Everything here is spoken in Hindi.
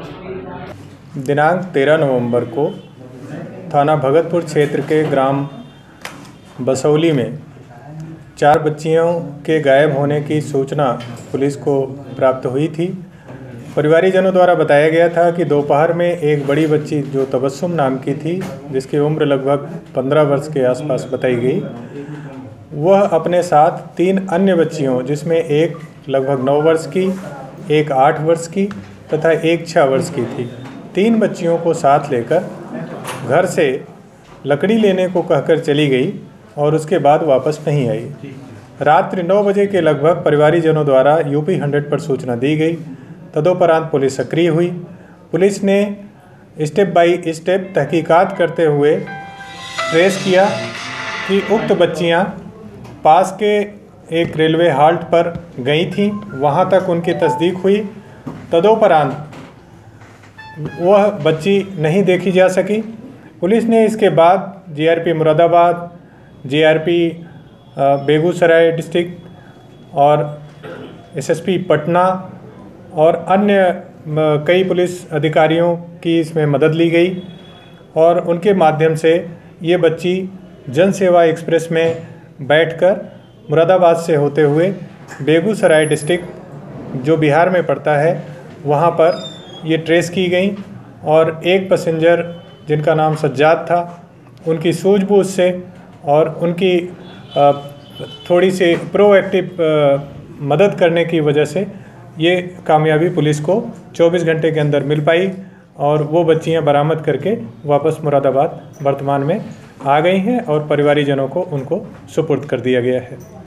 दिनांक 13 नवंबर को थाना भगतपुर क्षेत्र के ग्राम बसौली में 4 बच्चियों के गायब होने की सूचना पुलिस को प्राप्त हुई थी। परिवारीजनों द्वारा बताया गया था कि दोपहर में एक बड़ी बच्ची जो तबस्सुम नाम की थी, जिसकी उम्र लगभग 15 वर्ष के आसपास बताई गई, वह अपने साथ 3 अन्य बच्चियों, जिसमें एक लगभग 9 वर्ष की, एक 8 वर्ष की तथा एक 6 वर्ष की थी, 3 बच्चियों को साथ लेकर घर से लकड़ी लेने को कहकर चली गई और उसके बाद वापस नहीं आई। रात्रि 9 बजे के लगभग परिवारीजनों द्वारा यूपी 100 पर सूचना दी गई। तदोपरांत पुलिस सक्रिय हुई। पुलिस ने स्टेप बाय स्टेप तहकीकात करते हुए ट्रेस किया कि उक्त बच्चियां पास के एक रेलवे हाल्ट पर गई थीं, वहां तक उनकी तस्दीक हुई। तदोपरांत वह बच्ची नहीं देखी जा सकी। पुलिस ने इसके बाद GRP Moradabad, GRP Begusarai district और एसएसपी पटना और अन्य कई पुलिस अधिकारियों की इसमें मदद ली गई और उनके माध्यम से ये बच्ची जन सेवा एक्सप्रेस में बैठकर मुरादाबाद से होते हुए बेगूसराय डिस्ट्रिक्ट जो बिहार में पड़ता है वहाँ पर ये ट्रेस की गई और एक पैसेंजर जिनका नाम सज्जाद था, उनकी सूझबूझ से और उनकी थोड़ी सी प्रोएक्टिव मदद करने की वजह से ये कामयाबी पुलिस को 24 घंटे के अंदर मिल पाई और वो बच्चियां बरामद करके वापस मुरादाबाद वर्तमान में आ गई हैं और परिवारीजनों को उनको सुपुर्द कर दिया गया है।